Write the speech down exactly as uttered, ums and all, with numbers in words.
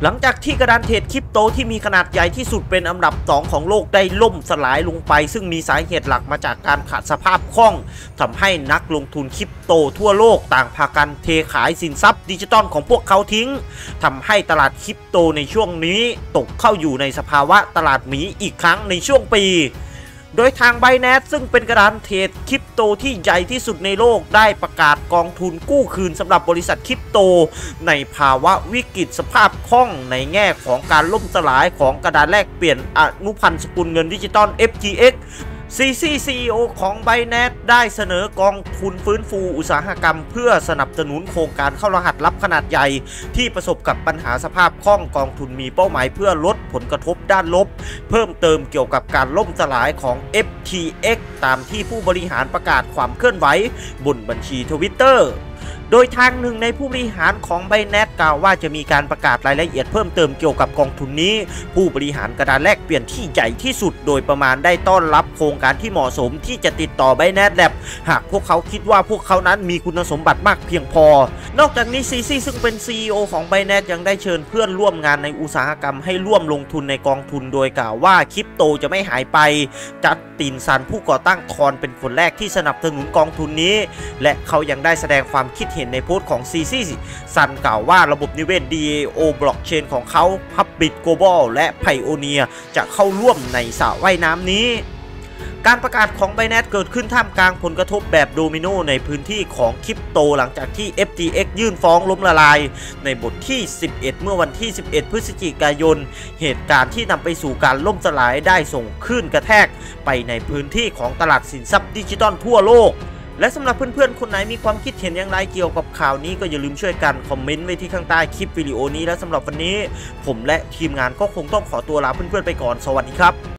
หลังจากที่กระดานเทรดคริปโตที่มีขนาดใหญ่ที่สุดเป็นอันดับสองของโลกได้ล่มสลายลงไปซึ่งมีสาเหตุหลักมาจากการขาดสภาพคล่องทำให้นักลงทุนคริปโตทั่วโลกต่างพากันเทขายสินทรัพย์ดิจิตอลของพวกเขาทิ้งทำให้ตลาดคริปโตในช่วงนี้ตกเข้าอยู่ในสภาวะตลาดหมีอีกครั้งในช่วงปีโดยทาง Binance ซึ่งเป็นกระดานเทรดคริปโตที่ใหญ่ที่สุดในโลกได้ประกาศกองทุนกู้คืนสำหรับบริษัทคริปโตในภาวะวิกฤตสภาพคล่องในแง่ของการล่มสลายของกระดานแลกเปลี่ยนอนุพันธ์สกุลเงินดิจิตอล เอฟ ที เอ็กซ์ ซี ซี ซี อี โอ ของ Binance ได้เสนอกองทุนฟื้นฟูอุตสาหกรรมเพื่อสนับสนุนโครงการเข้ารหัสลับขนาดใหญ่ที่ประสบกับปัญหาสภาพคล่องกองทุนมีเป้าหมายเพื่อลดผลกระทบด้านลบเพิ่มเติมเกี่ยวกับการล่มสลายของ เอฟ ที เอ็กซ์ ตามที่ผู้บริหารประกาศความเคลื่อนไหวบนบัญชี Twitterโดยทางหนึ่งในผู้บริหารของ Binance กล่าวว่าจะมีการประกาศรายละเอียดเพิ่มเติมเกี่ยวกับกองทุนนี้ผู้บริหารกระดานแลกเปลี่ยนที่ใหญ่ที่สุดโดยประมาณได้ต้อนรับโครงการที่เหมาะสมที่จะติดต่อ Binance Lab หากพวกเขาคิดว่าพวกเขานั้นมีคุณสมบัติมากเพียงพอนอกจากนี้ซีซีซึ่งเป็น ซี อี โอ ของ Binance ยังได้เชิญเพื่อนร่วมงานในอุตสาหกรรมให้ร่วมลงทุนในกองทุนโดยกล่าวว่าคริปโตจะไม่หายไปจัดตินซันผู้ก่อตั้งทอนเป็นคนแรกที่สนับสนุนกองทุนนี้และเขายังได้แสดงความคิดเห็นในโพสต์ของซีซีซันกล่าวว่าระบบนิเวศ ดี เอ โอ บล็อกเชนของเขา Public Global และ Pioneer จะเข้าร่วมในสระว่ายน้ำนี้การประกาศของ Binance เกิดขึ้นท่ามกลางผลกระทบแบบโดมิโนในพื้นที่ของคริปโตหลังจากที่ เอฟ ที เอ็กซ์ ยื่นฟ้องล้มละลายในบทที่สิบเอ็ดเมื่อวันที่สิบเอ็ดพฤศจิกายนเหตุการณ์ที่นำไปสู่การล่มสลายได้ส่งคลื่นกระแทกไปในพื้นที่ของตลาดสินทรัพย์ดิจิตอลทั่วโลกและสำหรับเพื่อนๆคนไหนมีความคิดเห็นอย่างไรเกี่ยวกับข่าวนี้ก็อย่าลืมช่วยกันคอมเมนต์ไว้ที่ข้างใต้คลิปวิดีโอนี้และสำหรับวันนี้ผมและทีมงานก็คงต้องขอตัวลาเพื่อนๆไปก่อนสวัสดีครับ